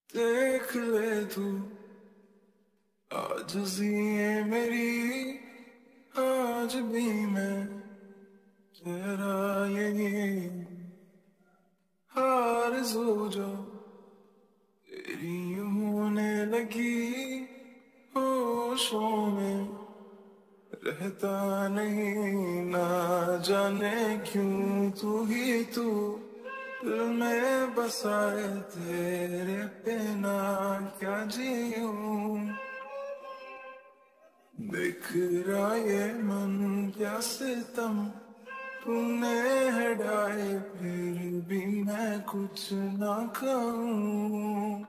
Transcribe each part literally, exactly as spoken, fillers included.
देख ले तू आज जिए मेरी, आज भी मैं तेरा यही आरज़ू जो तेरी होने लगी, होशों में रहता नहीं, ना जाने क्यों तू ही तू दिल में बसाए, तेरे बिना क्या जीऊं। बिखरा ये मन क्या सितम तूने है ढाए, फिर भी मैं कुछ ना कहूँ।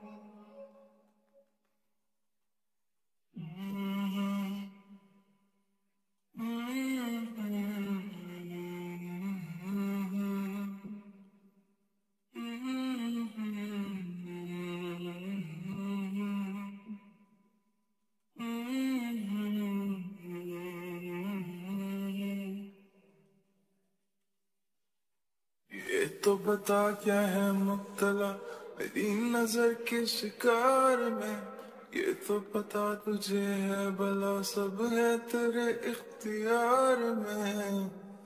ये तो बता क्या है मुब्तला मेरी नजर के शिकार में, ये तो पता तुझे है भला सब है तेरे इख्तियार में।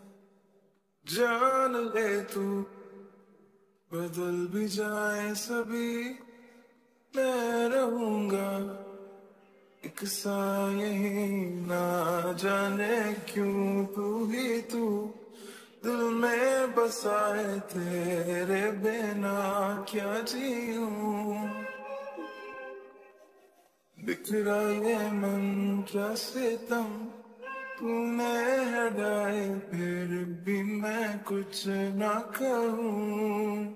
जान ले तू बदल भी जाए सभी, मैं रहूंगा एक सा यही, ना जाने क्यों तू ही तू दिल में बसाए, तेरे बिना क्या जीऊं। बिखरा ये मन क्या सितम तूने हटाए, फिर भी मैं कुछ ना कहूँ।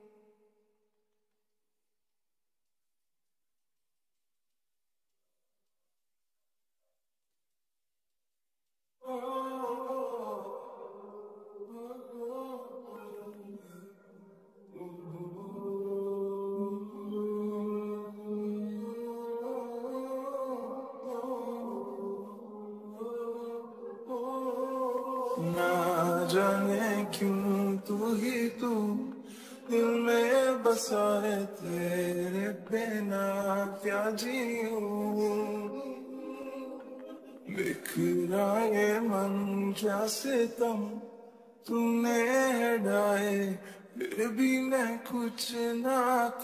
ना जाने क्यों तू ही तू दिल में बसा है, तेरे बिना क्या जीऊं। बिखरा ये मन क्या सितम तूने है ढाए, फिर भी मैं कुछ ना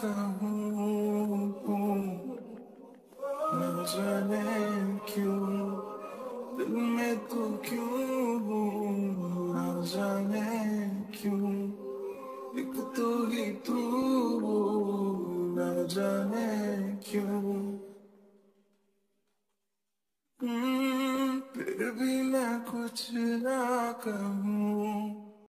कहूँ। न जाने क्यों दिल में तू क्यों हूँ, न जाने क्यों एक तू ही तू, न जाने क्यों। हम्म, फिर भी मैं कुछ ना कहूँ।